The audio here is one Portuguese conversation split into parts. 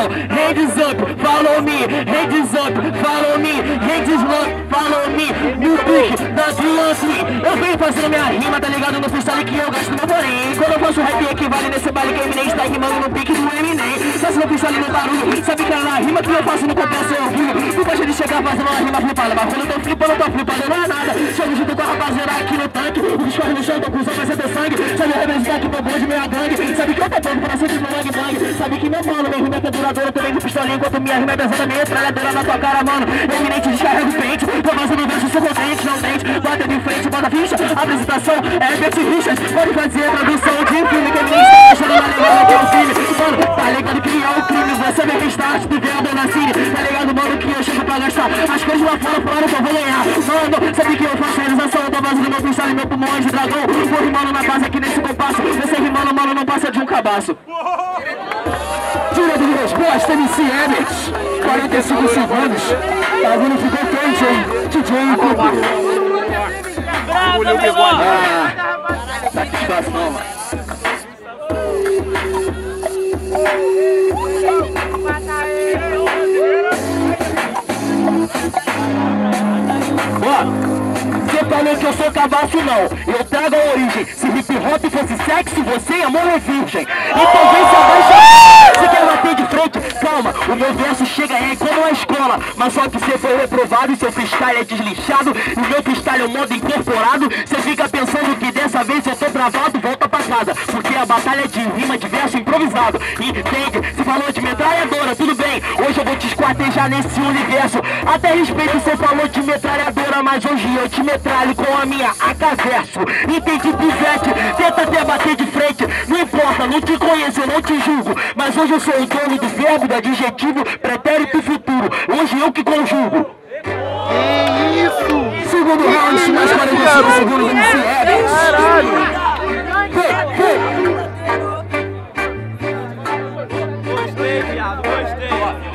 Então, hands up, follow me. Hands up, follow me. Hands up, follow me. No pique da Beyoncé. Eu venho fazendo minha rima, tá ligado? No freestyle que eu gasto meu porém. Quando eu faço rap equivale nesse baile que Eminem está rimando no pique do Eminem. Faço no freestyle no barulho. Sabe que na rima que eu faço no compensa eu orgulho. Tu pode chegar fazendo uma rima flipada, mas quando eu tô flipando não é nada. Chego junto com a rapaziada aqui no tanque. O bicho corre no chão, tô com os homens ter sangue. Sabe representar que meu bonde, minha gangue. Sabe que eu tô pronto pra sempre no bang bang. Sabe que meu mano, minha rima é duradoura. Também de pistolinha, enquanto minha rima é pesada. Minha metralhadora na tua cara, mano. Eminente, descarrega o pente. Tô fazendo verso, sou contente, não tente. Bota de frente, bota ficha. Apresentação é Bert Richards. Pode fazer tradução de filme que Eminente tá deixando na legenda que é o filme. Mano, tá ligado que é o crime. Você vem restart do vendo na cine. Tá ligado, mano, que eu chego pra gastar. As coisas lá fora falaram que eu vou ganhar. Mano, sabe que eu faço realização. Tô fazendo meu freestyle, meu pulmão de dragão. Vou rimando na base aqui nesse compasso. Você rimando, mano, não passa de um cabaço. Tira de resposta, MC Emmett. 45 segundos. O bagulho ficou quente, hein? DJ Cubo. Engoliu o bigode. Satisfação, mano. Você falou que eu sou cabaço, não. Eu trago a origem. Se hip hop fosse sexo, você é amor virgem. Então vem se abaixa. Você quer bater de frente? Calma, o meu verso chega como a escola. Mas só que você foi reprovado e seu freestyle é deslixado. E o meu freestyle é um modo incorporado. Você fica pensando que dessa vez eu tô travado, volta pra casa. Porque a batalha é de rima, de verso improvisado. Entende? Você falou de metralhadora, tudo bem. Hoje eu vou te esquartejar nesse universo. Até respeito, você falou de metralhadora, mas hoje eu te metralho com a minha AK-verso. Entendi, pivete, tenta até bater de frente. Não importa, não te conheço, eu não te julgo. Mas hoje eu sou o dono do verbo, do adjetivo, pretérito e futuro. Hoje eu que conjugo. Que isso? Segundo round, mais 45 segundos, MC Emmett. Caralho! Gostei, viado, gostei.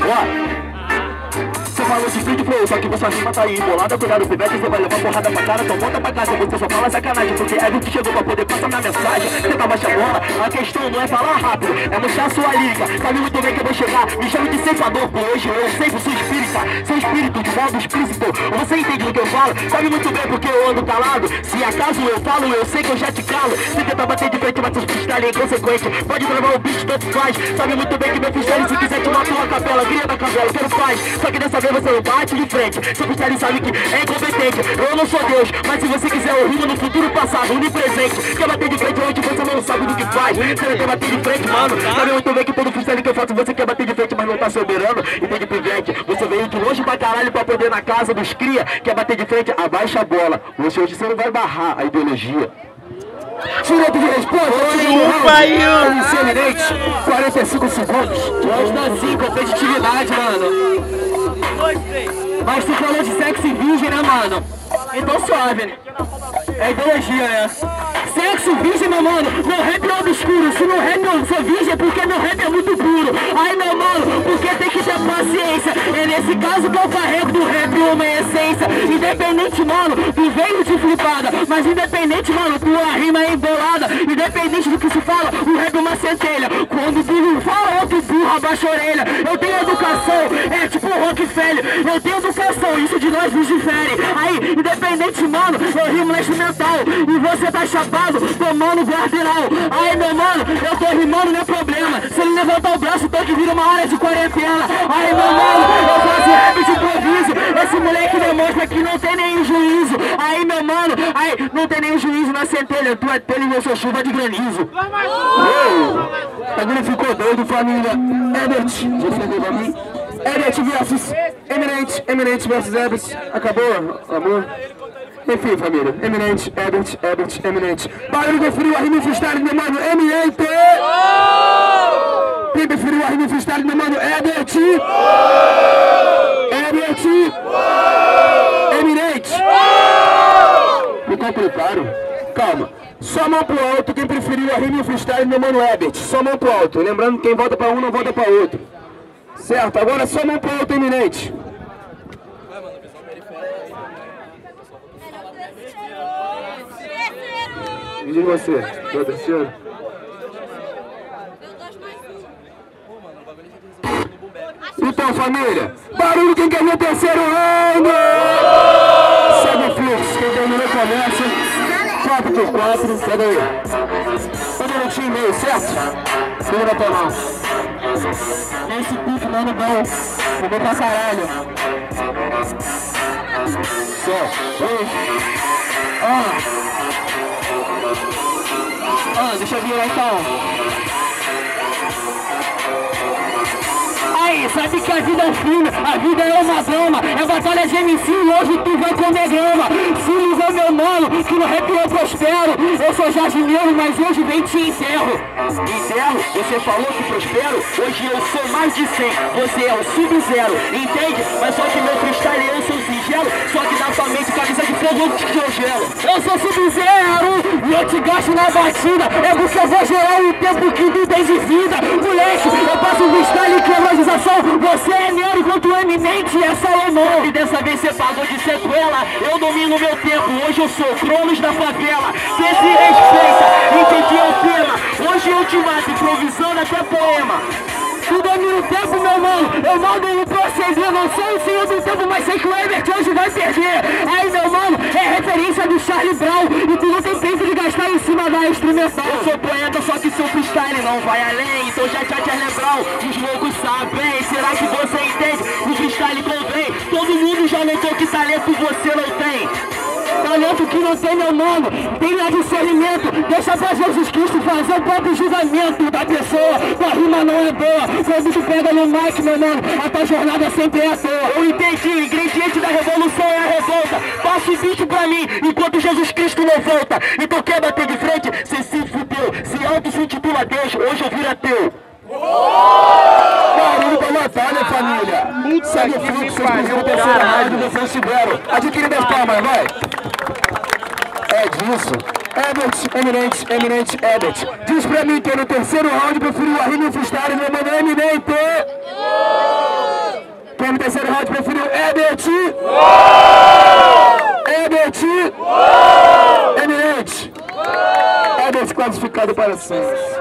Você falou de free flow, só que você rima tá aí embolada. Cuidado, pivete, você vai levar porrada pra cara. Então volta pra casa, você só fala sacanagem. Porque é que chegou pra poder passar minha mensagem. Tenta baixar a bola, a questão não é falar rápido, é mostrar sua lírica. Sabe muito bem que eu vou chegar, me chame de ceifador. Por hoje eu sei que sou espírita, seu espírito de modo explícito. Você entende do que eu falo? Sabe muito bem porque eu ando calado. Se acaso eu falo, eu sei que eu já te calo. Se tentar bater de frente, mas seus freestyle é inconsequente. Pode travar o beat, tanto faz. Sabe muito bem que meu freestyle, se quiser te matar uma capela, cria da capela, quero paz. Só que dessa vez você não bate de frente. Seu freestyle sabe que é incompetente. Eu não sou Deus, mas se você quiser eu rimo no futuro passado, onipresente. Quer bater de frente hoje, você não sabe do que faz. Você não quer bater de frente, mano. Sabe muito bem que todo freestyle que eu faço, você quer bater de frente, mas não tá soberano. Entende, pivete? Você veio de longe pra caralho pra poder na casa dos cria. Quer bater de frente? Abaixa a bola. Hoje você não vai barrar a ideologia. Direito de resposta, MC Eminente, 45 segundos. Gosto assim, competitividade, mano. Gostei. Mas tu falou de sexo e virgem, né, mano? Então suave, né? É ideologia, né? Sexo virgem, meu mano, meu rap é obscuro. Se no rap eu sou virgem é porque meu rap é muito puro. Ai, meu mano, porque tem que ter paciência. É nesse caso que eu carrego do rap uma essência. Independente, mano, tu veio de flipada. Mas independente, mano, tua rima é embolada. Independente do que se fala, o rap é uma centelha. Quando o burro fala, outro burro abaixa a orelha. Eu tenho educação, é tipo Rockefeller. Eu tenho educação, isso de nós nos difere. Aí, independente, mano, eu rimo na instrumental. E você tá chapado, tomando guardiral. Aí, meu mano, eu tô rimando, não é problema. Se ele levantar o braço, tô que vira uma hora de quarentena. Aí, meu mano, eu faço rap de improviso. Esse moleque demonstra que não tem nenhum juízo. Aí, meu mano, aí, não tem nenhum juízo na centelha. Tu é telha e eu sou chuva de granizo. Agora ficou doido, família. Emmett, você deu pra mim? Emmett versus Eminente, Eminente versus Emmett. Acabou, amor? Enfim, família, Eminente, Emmett, Eminente. Barulho preferiu a rima freestyle, meu mano, Eminente! Quem preferiu a rima freestyle, meu mano, Emmett! Emmett! Eminente! Ficou preparo? Calma. Só mão pro alto, quem preferiu a rima freestyle, meu mano, Emmett. Só mão pro alto. Lembrando que quem vota pra um não vota pra outro. Certo, agora só mão pro alto, Eminente. E de você, do terceiro? Então, família, barulho quem quer ver o terceiro round! Segue o fluxo, quem terminou começa. 4x4, pega aí. 1 minutinho e meio, certo? Segura na tua mão. Esse pique, mano, bom. Fumou pra caralho. Só. Deixa eu virar então. Aí, sabe que a vida é filme, a vida é uma drama. É batalha de MC, hoje tu vai comer grama. Se liga, meu mano, que no rap eu prospero. Eu sou jardineiro, mas hoje vem te encerro. Encerro? Você falou que prospero? Hoje eu sou mais de 100, você é o sub-zero, entende? Mas só que meu freestyle eu sou singelo. Só que na sua mente camisa de fogo eu te congelo. Eu sou sub-zero e eu te gasto na batida. É porque eu vou gerar o tempo que tu tem de vida. Moleque, eu passo o freestyle que é improvisação. Você é neuro enquanto o eminente é Salomão. E dessa vez você pagou de sequela. Eu domino meu tempo, hoje eu sou Cronos da favela. Cê se respeita, entendi o tema. Hoje eu te mato, improvisando até poema. Tu domina o tempo, meu mano, eu mando ele proceder. Não sou o senhor do tempo, mas sei que o Ebert hoje vai perder. Aí, meu mano, é referência do Charlie Brown. E tu não tem tempo de gastar em cima da instrumental. Eu sou poeta, só que seu freestyle não vai além. Então já Charlie Brown, os loucos sabem. Será que você entende? O freestyle convém. Todo mundo já notou que talento você não tem. Talento que não tem, meu mano, tem lá discernimento. Deixa pra Jesus Cristo fazer o próprio julgamento da pessoa. Tua rima não é boa. Quando tu pega no mic, meu mano, a tua jornada sempre é à toa. Eu entendi, o ingrediente da revolução é a revolta. Passa o bicho pra mim, enquanto Jesus Cristo não volta. Então quer bater de frente? Cê se fudeu. Se auto se intitula Deus, hoje eu viro ateu. Barulho da batalha, família. Segue o fluxo, exclusivo terceira rádio do Francibero. Adquire minhas palmas, vai. É disso. Ebert, eminente Ebert. Diz pra mim que no terceiro round preferiu a rima e o freestyle, meu mano, eminente. Quem no terceiro round preferiu Ebert? Ebert? Eminente. Ebert classificado para o